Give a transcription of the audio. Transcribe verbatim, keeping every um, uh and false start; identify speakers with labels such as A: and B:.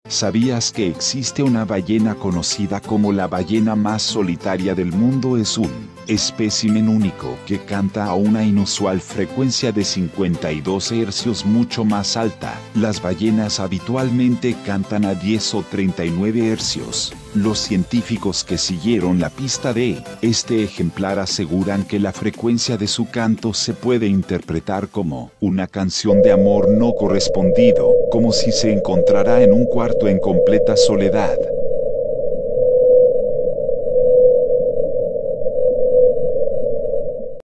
A: ¿Sabías que existe una ballena conocida como la ballena más solitaria del mundo? Es un espécimen único que canta a una inusual frecuencia de cincuenta y dos hercios mucho más alta. Las ballenas habitualmente cantan a diez o treinta y nueve hercios. Los científicos que siguieron la pista de este ejemplar aseguran que la frecuencia de su canto se puede interpretar como una canción de amor no correspondido, como si se encontrara en un cuarto en completa soledad.